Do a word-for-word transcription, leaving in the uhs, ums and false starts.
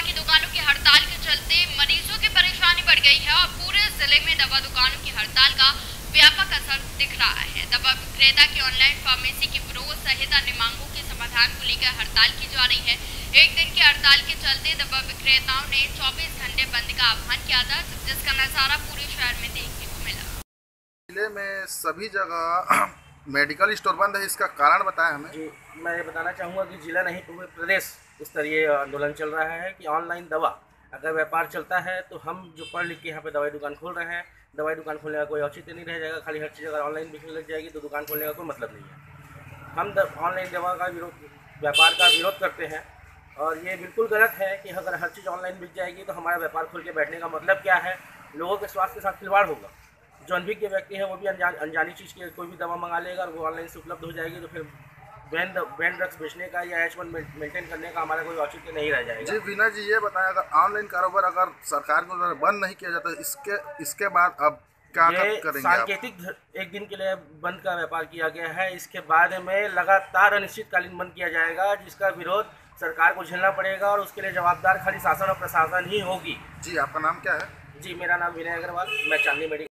की दुकानों की हड़ताल के चलते मरीजों की परेशानी बढ़ गई है और पूरे जिले में दवा दुकानों की हड़ताल का व्यापक असर दिख रहा है। दवा विक्रेता की ऑनलाइन फार्मेसी की विरोध सहित अन्य मांगों के समाधान को लेकर हड़ताल की जा रही है। एक दिन की हड़ताल के चलते दवा विक्रेताओं ने चौबीस घंटे बंद का आह्वान किया था, जिसका नजारा पूरे शहर में देखने को मिला। जिले में सभी जगह मेडिकल स्टोर बंद है, इसका कारण बताएं हमें। जी, मैं ये बताना चाहूँगा कि जिला नहीं पूरे प्रदेश स्तरीय आंदोलन चल रहा है कि ऑनलाइन दवा अगर व्यापार चलता है तो हम जो पढ़ लिख के यहाँ पे दवाई दुकान खोल रहे हैं, दवाई दुकान खोलने का कोई औचित्य नहीं रह जाएगा। खाली हर चीज़ अगर ऑनलाइन बिकने लग जाएगी तो दुकान खोलने का कोई मतलब नहीं है। हम ऑनलाइन दवा का विरोध व्यापार का विरोध करते हैं और ये बिल्कुल गलत है कि अगर हर चीज़ ऑनलाइन बिक जाएगी तो हमारा व्यापार खोल के बैठने का मतलब क्या है। लोगों के स्वास्थ्य के साथ खिलवाड़ होगा। जो अनभिज्ञ व्यक्ति है वो भी अनजान अनजानी चीज़ की कोई भी दवा मंगा लेगा और वो ऑनलाइन से उपलब्ध हो जाएगी, तो फिर बैन बैन ड्रग्स बेचने का या एच वन मेंटेन करने का हमारा कोई औचित्य नहीं रह जाएगा। जी वीना जी, ये बताएं, अगर ऑनलाइन कारोबार अगर सरकार के द्वारा बंद नहीं किया जाता, इसके इसके बाद अब क्या करेंगे? सांकेतिक एक दिन के लिए बंद का व्यापार किया गया है, इसके बाद में लगातार अनिश्चितकालीन बंद किया जाएगा, जिसका विरोध सरकार को झेलना पड़ेगा और उसके लिए जवाबदार खाली शासन और प्रशासन ही होगी। जी, आपका नाम क्या है? जी, मेरा नाम विनय अग्रवाल, मैं चांदनी मेडिकल